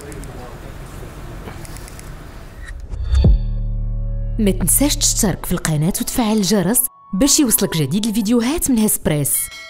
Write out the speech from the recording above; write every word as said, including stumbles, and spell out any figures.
ما تنساش تشترك في القناة وتفعل الجرس باش يوصلك جديد الفيديوهات من هسبريس.